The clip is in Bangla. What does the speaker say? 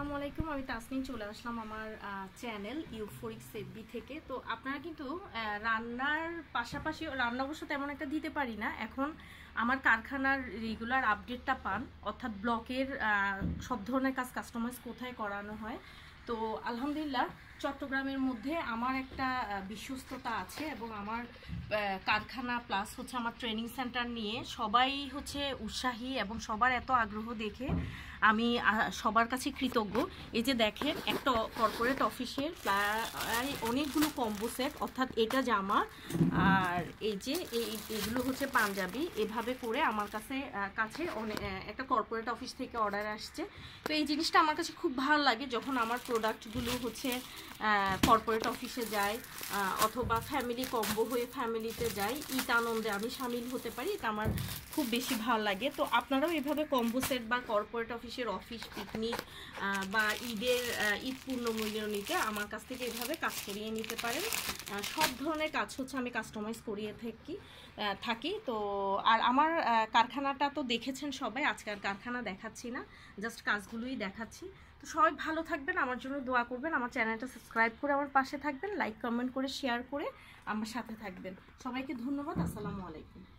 আসসালামু আলাইকুম। আমি তাসনিম চলে আসলাম আমার চ্যানেল ইউফোরিক সেফবি থেকে। তো আপনারা কিন্তু রান্নার পাশাপাশি রান্না অবশ্য তেমন একটা দিতে পারি না, এখন আমার কারখানার রেগুলার আপডেটটা পান, অর্থাৎ ব্লকের সব ধরনের কাজ কাস্টমাইজ কোথায় করানো হয়। তো আলহামদুলিল্লাহ চট্টগ্রামের মধ্যে আমার একটা বিশ্বস্ততা আছে এবং আমার কারখানা প্লাস হচ্ছে আমার ট্রেনিং সেন্টার নিয়ে সবাই হচ্ছে উৎসাহী এবং সবার এত আগ্রহ দেখে আমি সবার কাছে কৃতজ্ঞ। এই যে দেখেন, একটা কর্পোরেট অফিসের প্রায় অনেকগুলো কম্বো সেট, অর্থাৎ এটা জামা আর এই যে এগুলো হচ্ছে পাঞ্জাবি, এভাবে করে আমার কাছে একটা কর্পোরেট অফিস থেকে অর্ডার আসছে। তো এই জিনিসটা আমার কাছে খুব ভালো লাগে যখন আমার প্রোডাক্টগুলো হচ্ছে কর্পোরেট অফিসে যায় অথবা ফ্যামিলি কম্বো হয়ে ফ্যামিলিতে যাই, ঈদ আনন্দে আমি সামিল হতে পারি, এটা আমার খুব বেশি ভালো লাগে। তো আপনারাও এভাবে কম্বো সেট বা কর্পোরেট অফিস পিকনিক বা ঈদ পূর্ণমূল্য নিতে আমার কাছ থেকে এভাবে কাজ করিয়ে নিতে পারেন। সব ধরনের কাজ হচ্ছে আমি কাস্টমাইজ করিয়ে থাকি। তো আর আমার কারখানাটা তো দেখেছেন সবাই, আজকে আর কারখানা দেখাচ্ছি না, জাস্ট কাজগুলোই দেখাচ্ছি। তো সবাই ভালো থাকবেন, আমার জন্য দোয়া করবেন, আমার চ্যানেলটা সাবস্ক্রাইব করে আমার পাশে থাকবেন, লাইক কমেন্ট করে শেয়ার করে আমার সাথে থাকবেন। সবাইকে ধন্যবাদ। আসসালামু আলাইকুম।